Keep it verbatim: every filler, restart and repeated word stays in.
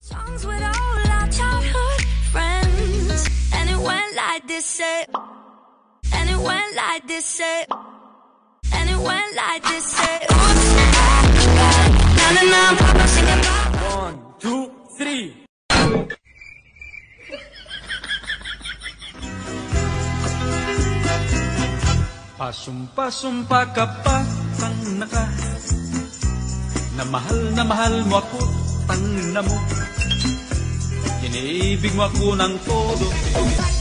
Songs with all our childhood friends, and it went like this, say, and it went like this, say, and it went like this, say, oops, na na na, papa singing. One, two, three. Pasumpa-sumpa ka pa, tang naka, na mahal na mahal mo ako, tang na mo. Iniibig mo ako ng todo.